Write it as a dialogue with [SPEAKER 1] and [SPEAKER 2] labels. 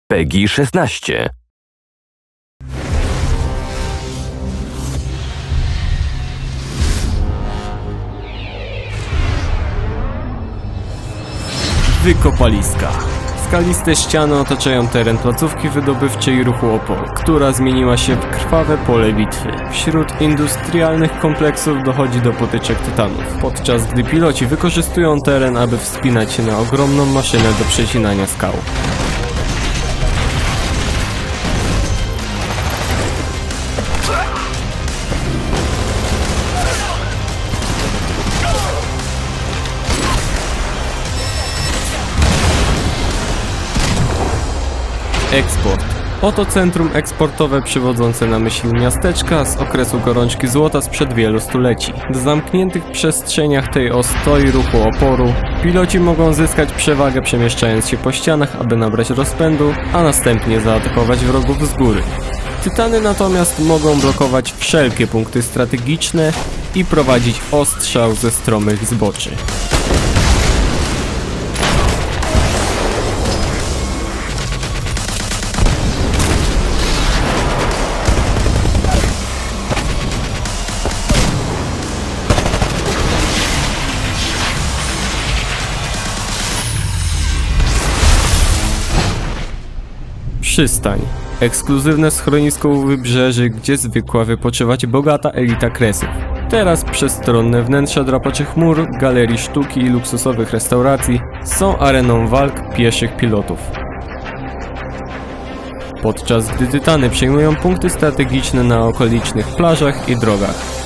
[SPEAKER 1] PEGI 16.
[SPEAKER 2] Wykopaliska. Skaliste ściany otaczają teren placówki wydobywczej ruchu Opol, która zmieniła się w krwawe pole bitwy. Wśród industrialnych kompleksów dochodzi do potyczek tytanów, podczas gdy piloci wykorzystują teren, aby wspinać się na ogromną maszynę do przecinania skał. Eksport. Oto centrum eksportowe przywodzące na myśl miasteczka z okresu gorączki złota sprzed wielu stuleci. W zamkniętych przestrzeniach tej ostoi ruchu oporu piloci mogą zyskać przewagę, przemieszczając się po ścianach, aby nabrać rozpędu, a następnie zaatakować wrogów z góry. Tytany natomiast mogą blokować wszelkie punkty strategiczne i prowadzić ostrzał ze stromych zboczy. Przystań. Ekskluzywne schronisko u wybrzeży, gdzie zwykła wypoczywać bogata elita kresów. Teraz przestronne wnętrza drapaczych chmur, galerii sztuki i luksusowych restauracji są areną walk pieszych pilotów. Podczas gdy tytany przejmują punkty strategiczne na okolicznych plażach i drogach.